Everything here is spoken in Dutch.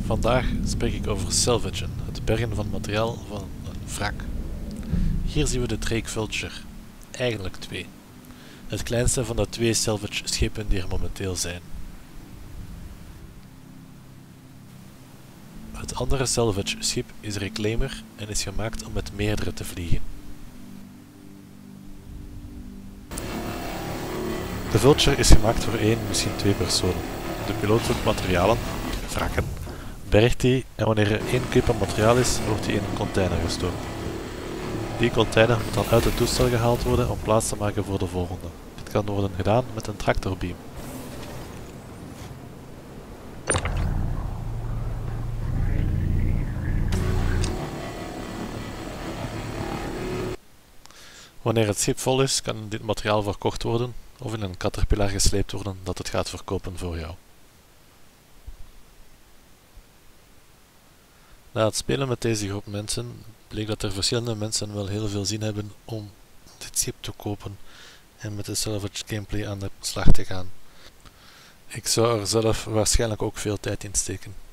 Vandaag spreek ik over salvagen, het bergen van materiaal van een wrak. Hier zien we de Drake Vulture, eigenlijk twee. Het kleinste van de twee salvage schepen die er momenteel zijn. Het andere salvage schip is Reclaimer en is gemaakt om met meerdere te vliegen. De Vulture is gemaakt voor 1, misschien 2 personen. De piloot voert materialen, wrakken, bergt die en wanneer er 1 kip aan materiaal is, wordt die in een container gestoken. Die container moet dan uit het toestel gehaald worden om plaats te maken voor de volgende. Dit kan worden gedaan met een tractorbeam. Wanneer het schip vol is, kan dit materiaal verkocht worden of in een caterpillar gesleept worden dat het gaat verkopen voor jou. Na het spelen met deze groep mensen bleek dat er verschillende mensen wel heel veel zin hebben om dit schip te kopen en met de salvage gameplay aan de slag te gaan. Ik zou er zelf waarschijnlijk ook veel tijd in steken.